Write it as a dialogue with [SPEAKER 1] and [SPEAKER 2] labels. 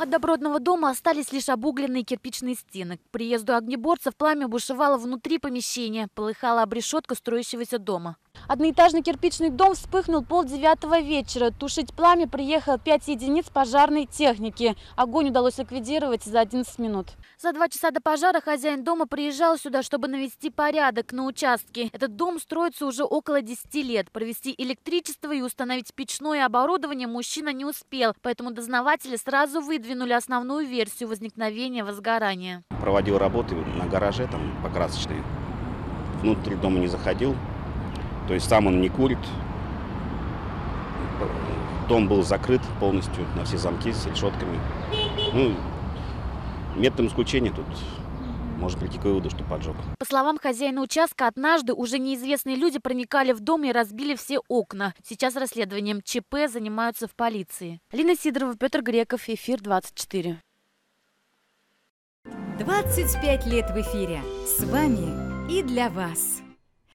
[SPEAKER 1] От добротного дома остались лишь обугленные кирпичные стены. К приезду огнеборцев пламя бушевало внутри помещения, полыхала обрешетка строящегося дома. Одноэтажный кирпичный дом вспыхнул 8:30 вечера. Тушить пламя приехало 5 единиц пожарной техники. Огонь удалось ликвидировать за 11 минут. За 2 часа до пожара хозяин дома приезжал сюда, чтобы навести порядок на участке. Этот дом строится уже около 10 лет. Провести электричество и установить печное оборудование мужчина не успел, поэтому дознаватели сразу выдвинули основную версию возникновения возгорания.
[SPEAKER 2] Проводил работы на гараже, там покрасочные. Внутрь дома не заходил. То есть сам он не курит. Дом был закрыт полностью на все замки с решетками. Методом исключения тут можно прийти к выводу, что поджог.
[SPEAKER 1] По словам хозяина участка, однажды уже неизвестные люди проникали в дом и разбили все окна. Сейчас расследованием ЧП занимаются в полиции. Лина Сидорова, Петр Греков, Эфир 24.
[SPEAKER 3] 25 лет в эфире. С вами и для вас.